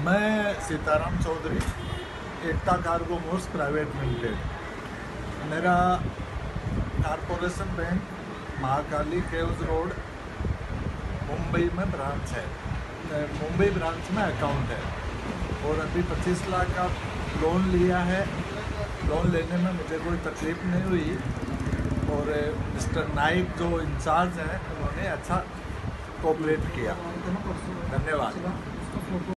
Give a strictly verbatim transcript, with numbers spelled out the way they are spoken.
मैं Sitaram Chaudhary, Ekta cargo movers private limited. मेरा corporation bank Mahakali caves road Mumbai में ब्रांच है। मुंबई ब्रांच में अकाउंट है और अभी पच्चीस लाख का लोन लिया है। लोन लेने में मुझे कोई तकलीफ नहीं हुई और मिस्टर नाइक जो इंचार्ज हैं उन्होंने अच्छा कोऑपरेट किया। धन्यवाद।